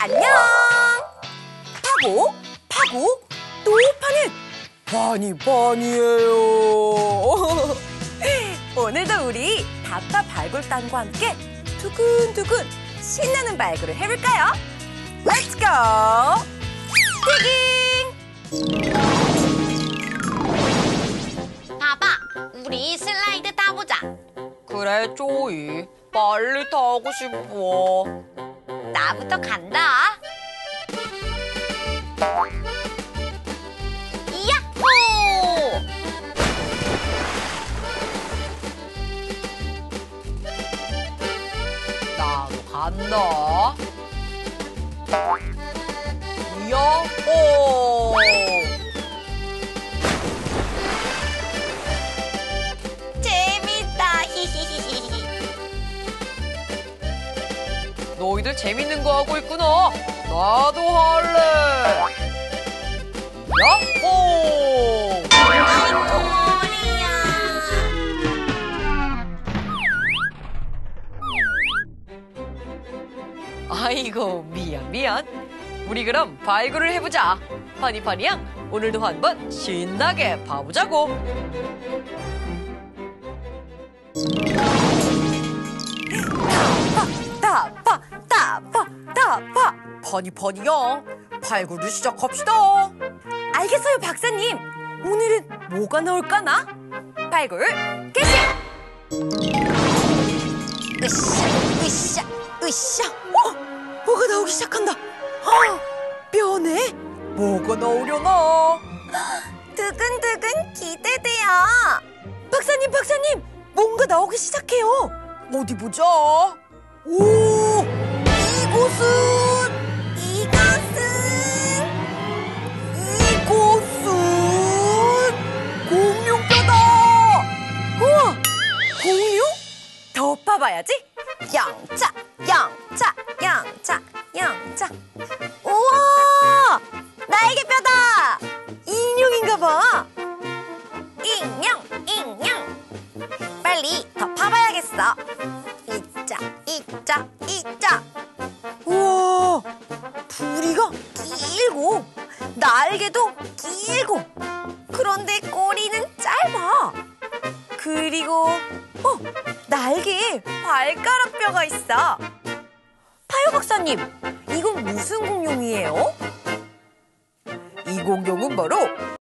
안녕! 파고, 파고, 또 파는 바니바니예요. 오늘도 우리 다파 발굴단과 함께 두근두근 신나는 발굴을 해볼까요? Let's go! 디깅! 봐봐, 우리 슬라이드 타보자. 그래, 쪼이. 빨리 타고 싶어. 나부터 간다. 야호! 나도 간다. 야호! 재밌다. 히히히히. 너희들 재밌는 거 하고 있구나. 나도 할래. 야호! 머리야. 아이고, 미안. 우리 그럼 발굴을 해보자. 파니양, 오늘도 한번 신나게 봐보자고. 다파. 파니양, 발굴을 시작합시다. 알겠어요, 박사님. 오늘은 뭐가 나올까나? 발굴 개시! 으쌰. 뭐가 나오기 시작한다. 뼈네? 뭐가 나오려나? 두근두근 기대돼요. 박사님, 뭔가 나오기 시작해요. 어디 보자. 오, 이곳은 공룡뼈다. 우와, 공룡? 더 파봐야지. 양자. 우와! 날개뼈다! 인형인가 봐. 인형. 빨리 더 파봐야겠어. 이자. 우와, 부리가 길고 날개도 길고 그런데 꼬리는 짧아. 그리고 날개에 발가락뼈가 있어. 파요 박사님, 이건 무슨 공룡이에요? 이 공룡은 바로